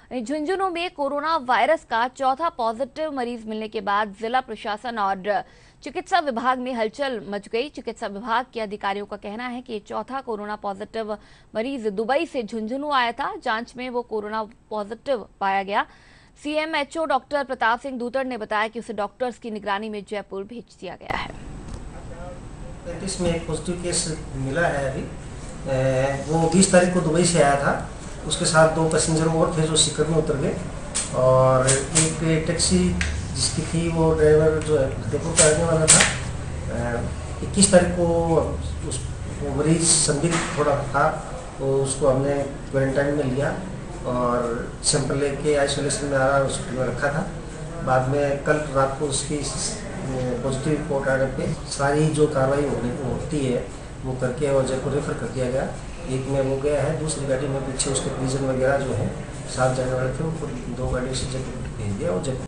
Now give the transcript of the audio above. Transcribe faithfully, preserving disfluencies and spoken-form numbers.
झुंझुनू में corona virus का चौथा पॉजिटिव मरीज मिलने के बाद जिला प्रशासन और चिकित्सा विभाग में हलचल मच गई। चिकित्सा विभाग के अधिकारियों का कहना है कि चौथा कोरोना पॉजिटिव मरीज दुबई से झुंझुनू आया था। जांच में वो कोरोना पॉजिटिव पाया गया। सीएमएचओ डॉक्टर प्रताप सिंह दूतर ने बताया कि उसे डॉक्टर्स की निगरानी में जयपुर भेज दिया गया है। पैंतीस में एक पॉजिटिव केस मिला है अभी। वो बीस तारीख को दुबई से आया था। उसके साथ दो पैसेंजर और थे जो सीकर में उतर गए, और एक टैक्सी जिसकी थी वो ड्राइवर जो है फतेहपुर का रहने वाला था। इक्कीस तारीख को उस वो मरीज संदिग्ध थोड़ा था, तो उसको हमने क्वारंटाइन में लिया और सैंपल लेके आइसोलेशन में आ रहा हॉस्पिटल में रखा था। बाद में कल रात को उसकी पॉजिटिव रिपोर्ट आने पे सारी जो कार्रवाई होने होती है वो करके और जयपुर रेफर कर दिया गया। एक में वो गया है, दूसरी गाड़ी में पीछे उसके प्रिजन वगैरह जो है साथ जाने वाले थे, उनको दो गाड़ी से जयपुर भेज दिया और जयपुर